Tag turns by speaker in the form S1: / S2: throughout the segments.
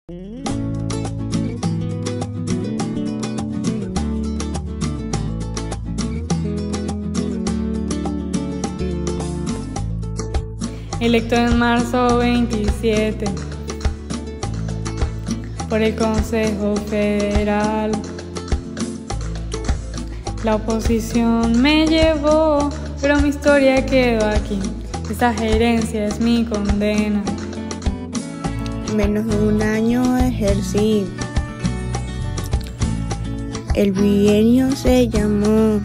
S1: Electo en marzo 27 por el Consejo Federal. La oposición me llevó, pero mi historia quedó aquí. Esta gerencia es mi condena.
S2: Menos de un año ejercí. El bienio se llamó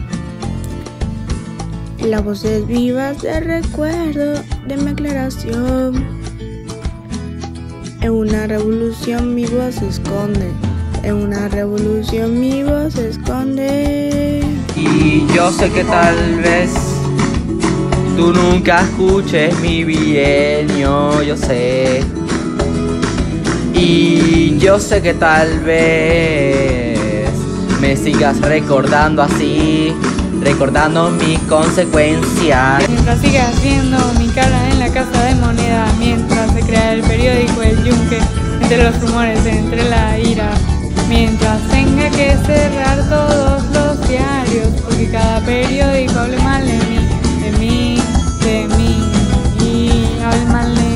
S2: Las voces vivas de recuerdo de mi aclaración. En una revolución mi voz se esconde. En una revolución mi voz se esconde.
S3: Y yo sé que tal vez tú nunca escuches mi bienio, yo sé. Y yo sé que tal vez me sigas recordando así, recordando mis consecuencias.
S1: Mientras sigas viendo mi cara en la casa de moneda, mientras se crea el periódico El Yunque, entre los rumores, entre la ira, mientras tenga que cerrar todos los diarios, porque cada periódico hable mal de mí, de mí, de mí, y hable mal de mí.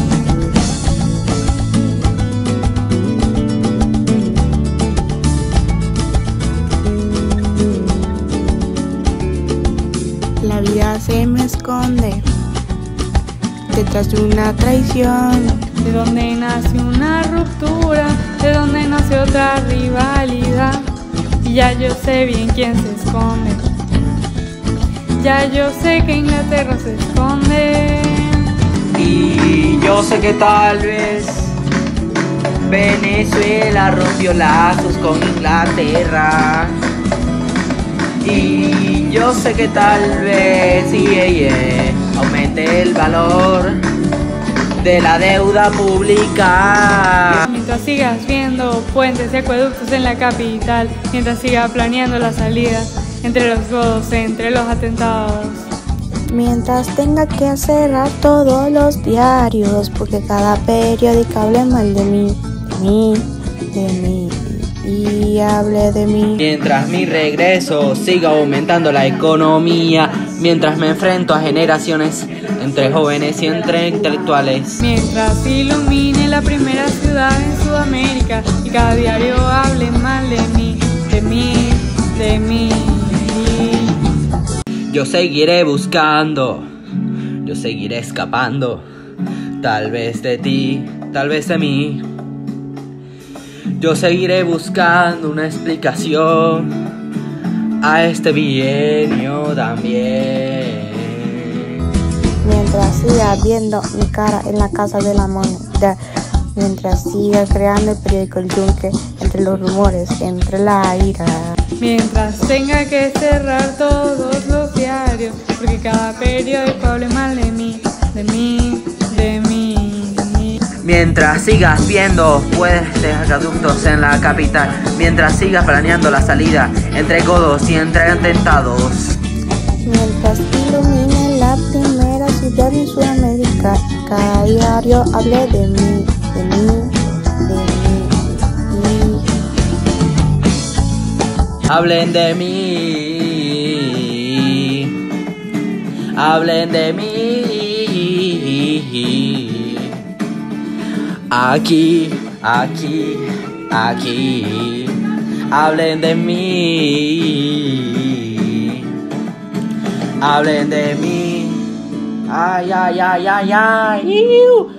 S2: La vida se me esconde detrás de una traición.
S1: De donde nace una ruptura, de donde nace otra rivalidad. Y ya yo sé bien quién se esconde. Ya yo sé que Inglaterra se esconde.
S3: Y yo sé que tal vez Venezuela rompió lazos con Inglaterra. Y yo sé que tal vez aumente el valor de la deuda pública.
S1: Mientras sigas viendo puentes y acueductos en la capital, mientras siga planeando la salida entre los godos, entre los atentados.
S2: Mientras tenga que cerrar todos los diarios, porque cada periódico hable mal de mí, de mí, y hable de mí.
S3: Mientras mi regreso siga aumentando la economía, mientras me enfrento a generaciones entre jóvenes y entre intelectuales.
S1: Mientras ilumine la primera ciudad en Sudamérica y cada diario hable mal de mí, de mí, de mí.
S3: Yo seguiré buscando, yo seguiré escapando, tal vez de ti, tal vez de mí. Yo seguiré buscando una explicación a este bienio también.
S2: Mientras siga viendo mi cara en la casa de la moneda, mientras siga creando el periódico El Yunque, entre los rumores, entre la ira.
S1: Mientras tenga que cerrar todos los diarios, porque cada periódico hable mal de mí, de mí, de mí.
S3: Mientras sigas viendo puentes de acueductos en la capital, mientras sigas planeando la salida entre godos y entre atentados.
S2: Mientras ilumine la primera ciudad en Sudamérica, cada diario hable de mí, de mí, de mí.
S3: Hablen de mí, hablen de mí. Aquí, aquí, aquí, hablen de mí, hablen de mí. Ay, ay, ay, ay, ay.